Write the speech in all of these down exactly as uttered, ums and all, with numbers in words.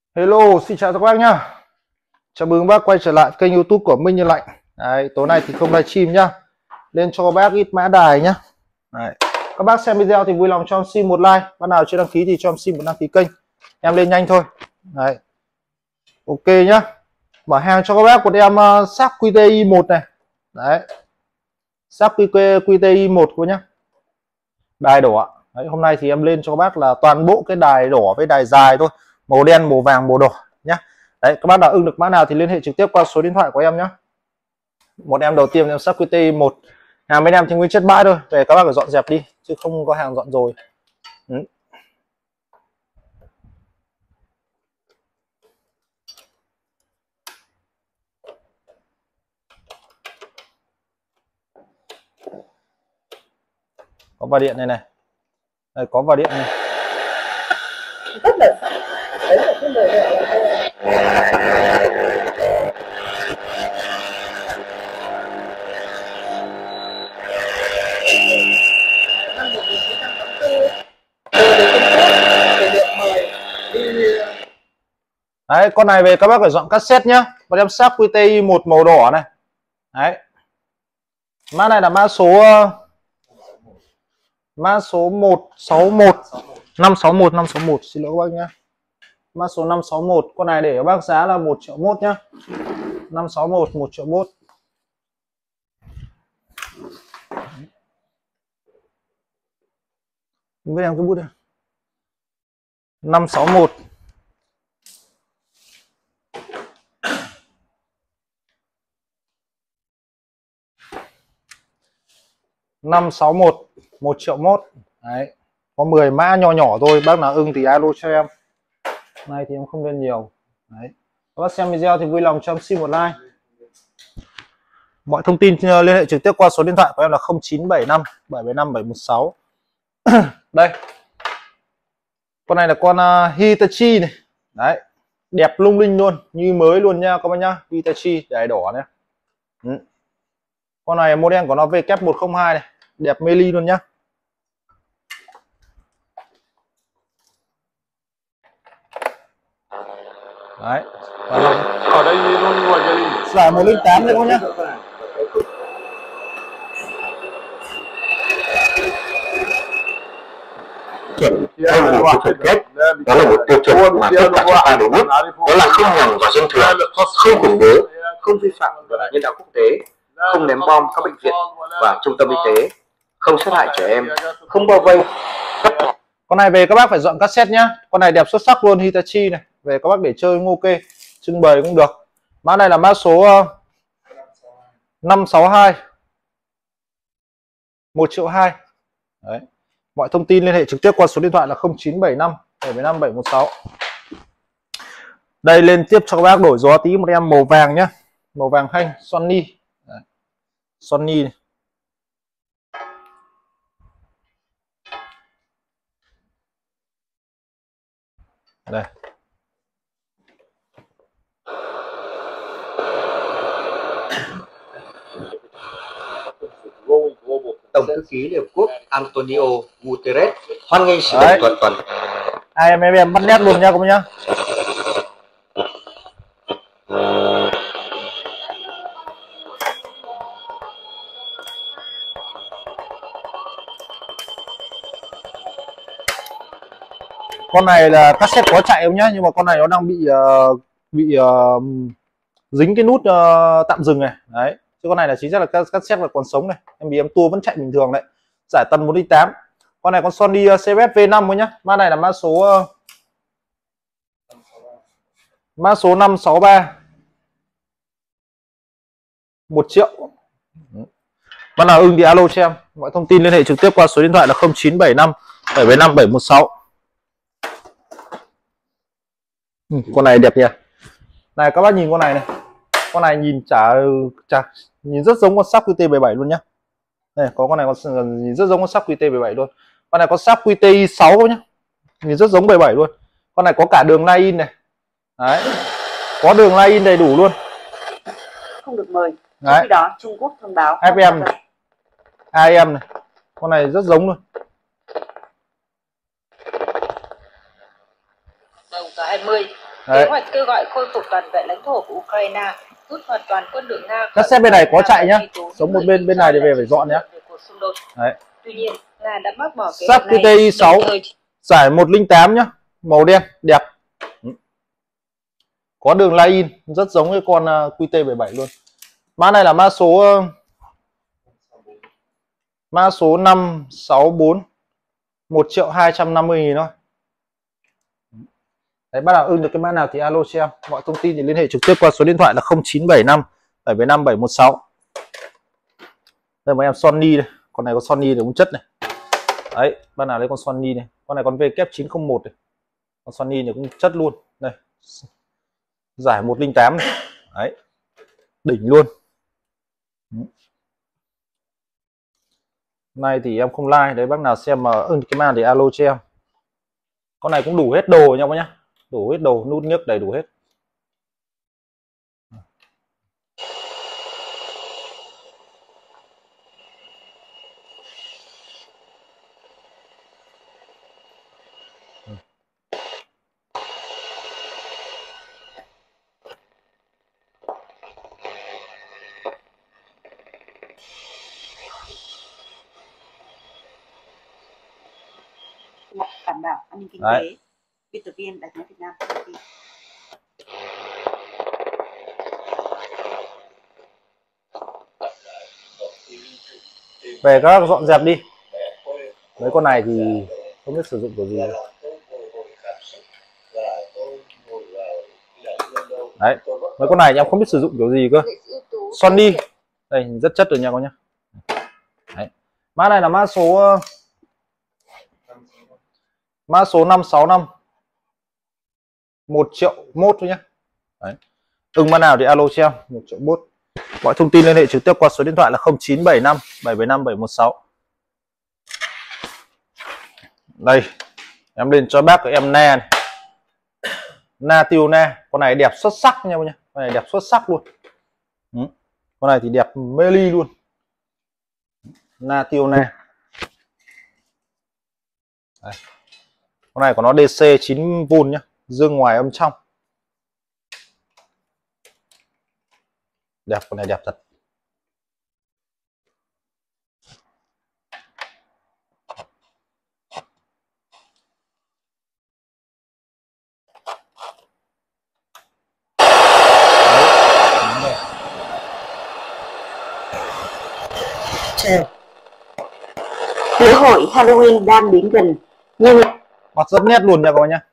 Hello, xin chào các bác nhá. Chào mừng bác quay trở lại kênh YouTube của Minh Nhân Lạnh. Đấy, tối nay thì không livestream nhá. Lên cho bác ít mã đài nhá. Đấy. Các bác xem video thì vui lòng cho em xin một like. Bác nào chưa đăng ký thì cho em xin một đăng ký kênh. Em lên nhanh thôi. Đấy. Ok nhá. Mở hàng cho các bác một em uh, sáp quy tê i một này. Đấy. Sáp quy tê i một cô nhá. Đài đỏ. Đấy, hôm nay thì em lên cho các bác là toàn bộ cái đài đỏ với đài dài thôi, màu đen, màu vàng, màu đỏ nhá. Đấy, các bác nào ưng được mã nào thì liên hệ trực tiếp qua số điện thoại của em nhé. Một em đầu tiên em sắp quy tê i một, hàng bên em thì nguyên chất bãi thôi, về các bác phải dọn dẹp đi chứ không có hàng dọn rồi. Ừ. Có vào điện này này. Đây, có vào điện này. Rất là đấy là cái lời Đấy, con này về các bác phải dọn cassette nhá. Một em sáp quy tê i một màu đỏ này. Đấy. Mã này là mã số mã số một sáu một năm sáu một năm sáu một, xin lỗi các bác nhá. Mã số năm sáu một, con này để các bác giá là một triệu mốt nhá. năm sáu một một triệu mốt. Với em cái bút đây. năm sáu một. năm sáu một một triệu mốt. Đấy. Có mười mã nhỏ nhỏ thôi, bác nào ưng thì alo cho em. Nay thì em không lên nhiều. Đấy. Các bác xem video thì vui lòng cho em xin một like. Mọi thông tin liên hệ trực tiếp qua số điện thoại của em là không chín bảy năm bảy bảy năm bảy một sáu. Đây. Con này là con uh, Hitachi này. Đấy. Đẹp lung linh luôn, như mới luôn nha các bác nhá. Hitachi đài đỏ nhé. Ừ. Con này model của nó vê kép một không hai này, đẹp mê ly luôn nhá. Đấy. Ở đây luôn ngoài cái giải một không tám đấy các nhá. Đây là một cái kết, đó là một tiêu chuẩn mà tất cả chúng ta đều biết, đó là không nhằm vào dân thường, không khủng bố, không vi phạm luật nhân đạo quốc tế, không ném bom các bệnh viện và trung tâm y tế, không sát hại trẻ em, không bao vây. Con này về các bác phải dọn cassette nhá. Con này đẹp xuất sắc luôn, Hitachi này, về các bác để chơi cũng ok, trưng bày cũng được. Mã này là mã số uh, năm sáu hai một triệu hai. Đấy. Mọi thông tin liên hệ trực tiếp qua số điện thoại là không chín bảy năm bảy bảy năm bảy một sáu. Đây, lên tiếp cho các bác đổi gió tí một em màu vàng nhá. Màu vàng hanh Sony. Đấy. Sony này. Đây. Tổng thư ký Liên Hợp Quốc Antonio Guterres hoan nghênh sự đồng thuận toàn. Hai em em em bắt nét luôn nha các bác nhá. Con này là cassette có chạy không nhá, nhưng mà con này nó đang bị uh, bị uh, dính cái nút uh, tạm dừng này. Đấy. Chứ con này là chính xác là cassette là còn sống này. Em bị em tua vẫn chạy bình thường đấy. Giải tần một không tám. Con này con Sony uh, xê ép vê năm thôi nhá. Mã này là mã số uh, mã số năm sáu ba. một triệu. Bác nào ưng thì alo cho em. Mọi thông tin liên hệ trực tiếp qua số điện thoại là không chín bảy năm bảy bảy năm bảy một sáu. Ừ, con này đẹp nhỉ. Này các bác nhìn con này này. Con này nhìn chả chả nhìn rất giống con sáp quy tê bảy bảy luôn nhá. Đây, có con này con nhìn rất giống con sáp quy tê bảy bảy luôn. Con này có sáp quy tê i sáu nhá. Nhìn rất giống bảy bảy luôn. Con này có cả đường line in này. Đấy. Có đường line in đầy đủ luôn. không được mời. Đấy. Khi đó Trung Quốc thông báo ép em này. a em này. Con này rất giống luôn. Đầu cả hai mươi. Đấy. Kế hoạch kêu gọi khôi phục toàn vẹn lãnh thổ của Ukraine, rút hoàn toàn quân đội Nga. Các xe bên này có chạy nhá. Sống một bên, bên này thì về phải dọn nhá. Đấy. Tuy nhiên, Nga đã bác bỏ kế sắt hoạch này. Q T I sáu giải một không tám nhá, màu đen đẹp. Có đường line rất giống với con Q T bảy bảy luôn. Mã này là mã số mã số năm sáu bốn, một triệu hai trăm năm mươi nghìn thôi. Đấy, bác nào ưng được cái mã nào thì alo cho em. Mọi thông tin thì liên hệ trực tiếp qua số điện thoại là không chín bảy năm bảy bảy năm bảy một sáu. Đây mấy em Sony đây, con này có Sony để cũng chất này. Đấy, bác nào lấy con Sony này, con này con V kép chín không một này. Con Sony này cũng chất luôn. Đây. Giải một không tám này. Đấy. Đỉnh luôn. Nay thì em không like, đấy bác nào xem mà ưng cái màn thì alo cho em. Con này cũng đủ hết đồ nha bác nhá. Đủ hết đồ, nút nhức đầy đủ hết. Đảm bảo an ninh kinh Đấy. tế. Biên tập viên Đài tiếng Việt Nam. Về các bác dọn dẹp đi. Mấy con này thì không biết sử dụng kiểu gì. Đấy, mấy con này em không biết sử dụng kiểu gì cơ. Sony. Đây rất chất rồi nha con nhá. Đấy. Mã này là mã số mã số năm sáu năm, một triệu mốt thôi nhé. Đấy. Ưng mã nào thì alo cho em, một triệu mốt. Mọi thông tin liên hệ trực tiếp qua số điện thoại là không chín bảy năm bảy bảy năm bảy một sáu. Đây, em lên cho bác của em Na này. Na tiêu Na, con này đẹp xuất sắc nha nhá. Con này đẹp xuất sắc luôn. Ừ. Con này thì đẹp mê ly luôn. Na tiêu Na. Đây. Con này của nó D C chín vôn nhá, dương ngoài âm trong. Đẹp, con này đẹp thật. Lễ hội Halloween đang đến gần nhưng Mặt rất nét luôn nha các bạn nhé.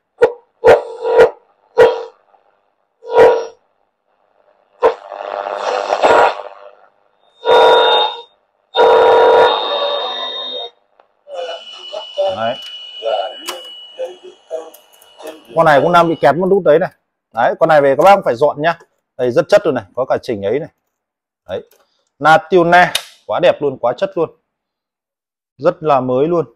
Đấy. Con này cũng đang bị kẹt một nút đấy này. Đấy, con này về các bác phải dọn nhá. Đây rất chất rồi này, có cả chỉnh ấy này. Đấy. Na tiêu na, quá đẹp luôn, quá chất luôn. Rất là mới luôn.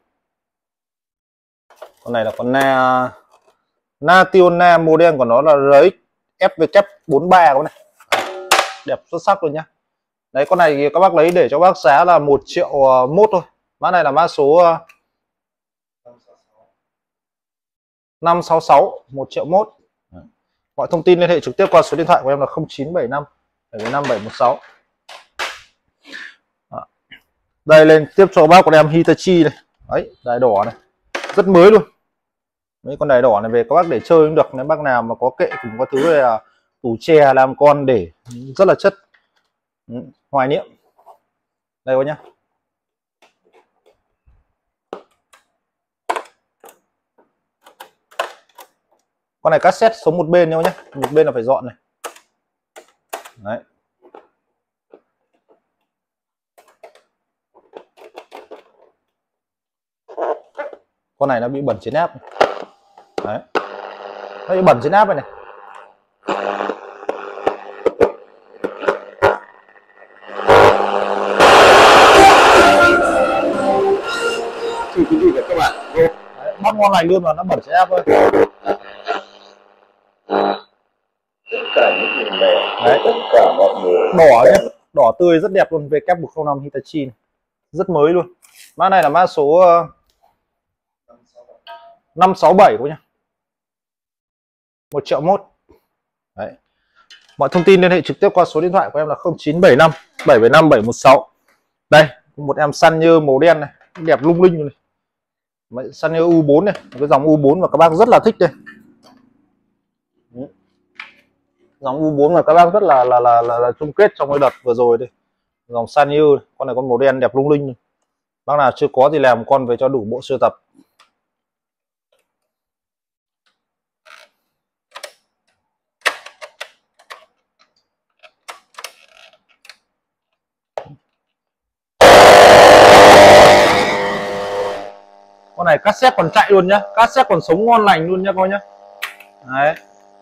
Con này là con na na tiêu na, model của nó là R X F W bốn ba con này. Đẹp xuất sắc luôn nhá. Đấy, con này thì các bác lấy để cho bác giá là một triệu mốt thôi. Mã này là mã số năm sáu sáu, một triệu mốt. Mọi thông tin liên hệ trực tiếp qua số điện thoại của em là không chín bảy năm bảy bảy năm bảy một sáu. Đây, lên tiếp cho bác của em Hitachi này. Đấy, đài đỏ này. Rất mới luôn. Mấy con đài đỏ này về các bác để chơi cũng được. Nếu bác nào mà có kệ cùng có thứ này là tủ chè làm con để rất là chất. Hoài niệm. Đây các nhá. Con này cassette sống một bên nhau nhé, một bên là phải dọn này. Đấy. Con này nó bị bẩn trên áp. Đấy. Nó bị bẩn trên áp này này. Thưa quý vị và các bạn, Đấy, bắt ngon lành luôn mà nó bẩn trên áp thôi. tất cả những người mẹ, Đấy. tất cả mọi người. Đỏ nhé, đỏ tươi rất đẹp luôn, W một không năm Hitachi này. Rất mới luôn. Mã này là mã số năm sáu bảy các nhá. một triệu mốt. Đấy. Mọi thông tin liên hệ trực tiếp qua số điện thoại của em là không chín bảy năm bảy bảy năm bảy một sáu. Đây, một em săn như màu đen này, đẹp lung linh này. Săn như U bốn này, cái dòng U bốn mà các bác rất là thích đây. Dòng U bốn mà các bác rất là là là là, là chung kết trong cái đợt vừa rồi đây. Dòng săn như con này con màu đen đẹp lung linh. Bác nào chưa có thì làm con về cho đủ bộ sưu tập. Con này cassette còn chạy luôn nhá, cassette còn sống ngon lành luôn nhá coi nhá. Đấy.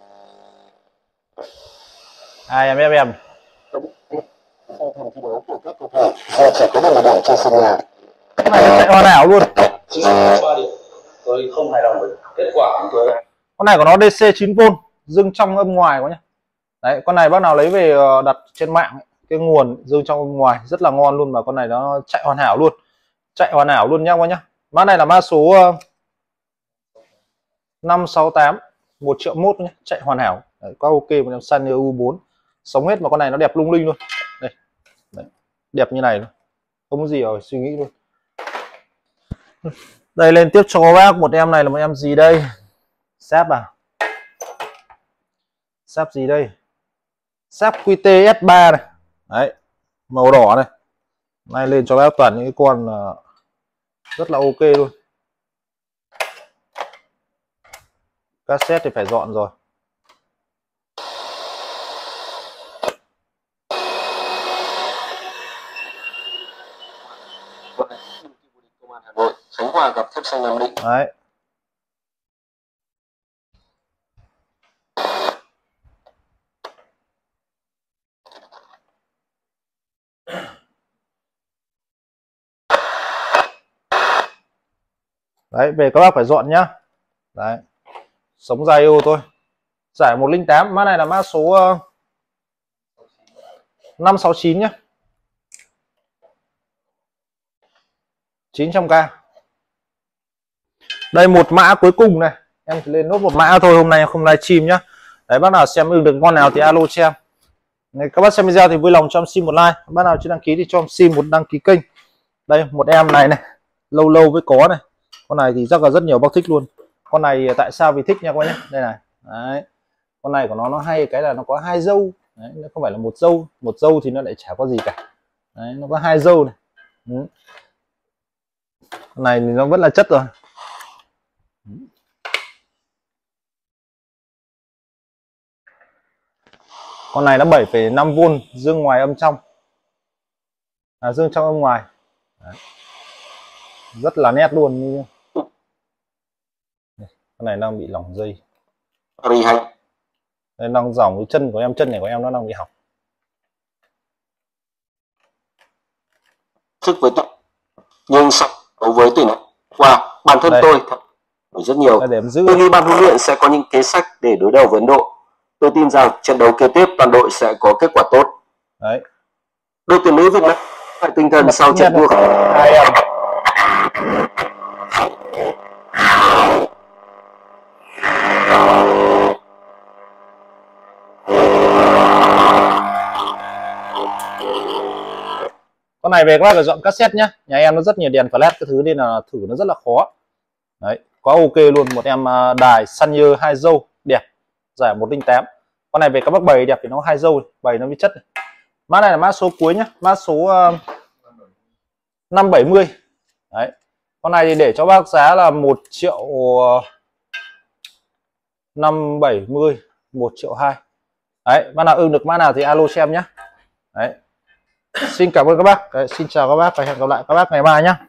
Ai em em em. Cái này chạy hoàn hảo luôn. Tôi không hài lòng với kết quả của tôi. Con này của nó đê xê chín vôn, dưng trong âm ngoài quá nhá. Đấy, con này bác nào lấy về đặt trên mạng, cái nguồn dưng trong âm ngoài rất là ngon luôn, mà con này nó chạy hoàn hảo luôn. Chạy hoàn hảo luôn nhá các nhá. Mã này là mã số năm sáu tám, một triệu mốt nhé, chạy hoàn hảo. Đấy, quá ok, một em săn như U bốn. Sống hết mà con này nó đẹp lung linh luôn. Đây. Đấy. Đẹp như này luôn. Không có gì rồi suy nghĩ luôn. Đây lên tiếp cho các bác một em này là một em gì đây? Sáp à? Sáp gì đây? Sáp quy tê ét ba này. Đấy, màu đỏ này. Nay lên cho bác toàn những cái con rất là ok luôn. Cassette thì phải dọn rồi. Công an Hà Nội, Khánh Hòa gặp Thép Xanh Nam Định. Đấy. Đấy, về các bác phải dọn nhá. Đấy. Sống dài ô thôi. Giải một không tám, mã này là mã số uh, năm sáu chín nhá. chín trăm k. Đây một mã cuối cùng này, em chỉ lên nốt một mã thôi, hôm nay em không livestream nhá. Đấy, bác nào xem ưng được con nào thì alo cho em. Đấy, các bác xem video thì vui lòng cho em xin một like, bác nào chưa đăng ký thì cho em xin một đăng ký kênh. Đây một em này này, lâu lâu mới có này. Con này thì chắc là rất nhiều bác thích luôn. Con này tại sao vì thích nha các bác nhé. Đây này. Đấy. Con này của nó nó hay cái là nó có hai dâu. Đấy, nó không phải là một dâu, một dâu thì nó lại chả có gì cả. Đấy, nó có hai dâu này. Ừ. Con này thì nó vẫn là chất rồi. Con này nó bảy phẩy năm vôn, dương ngoài âm trong. À, dương trong âm ngoài. Đấy. Rất là nét luôn. Như con này đang bị lỏng dây. Đây đang dòng cái chân của em, chân này của em nó đang bị hỏng. Sức với tôi, nhưng so đối với tuyển wow, bản thân đây. tôi rất nhiều. Tôi nghĩ ban huấn luyện sẽ có những kế sách để đối đầu với Ấn Độ. Tôi tin rằng trận đấu kế tiếp toàn đội sẽ có kết quả tốt. Đấy. Đội tuyển nữ Việt Nam phải tinh thần sau trận thua. Hai em. Con này về các bác phải dọn cassette nhá. Nhà em nó rất nhiều đèn flash cái thứ nên là thử nó rất là khó. Đấy, quá ok luôn. Một em đài Sanyo hai dâu đẹp, giải một không tám. Con này về các bác bày đẹp thì nó hai dâu, bày nó mới chất. Mã này là mã số cuối nhá, mã số uh, năm bảy mươi. Đấy. Con này thì để cho bác giá là một triệu năm bảy mươi, một triệu hai. Đấy, bác nào ưng được mã nào thì alo cho em nhé. Đấy. Xin cảm ơn các bác. Đấy, xin chào các bác và hẹn gặp lại các bác ngày mai nhé.